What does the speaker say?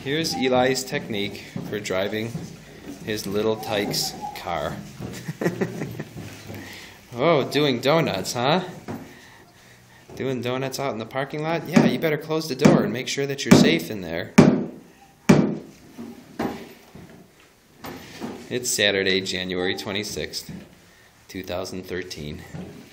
Here's Eli's technique for driving his little tyke's car. Oh, doing donuts, huh? Doing donuts out in the parking lot? Yeah, you better close the door and make sure that you're safe in there. It's Saturday, January 26th, 2013.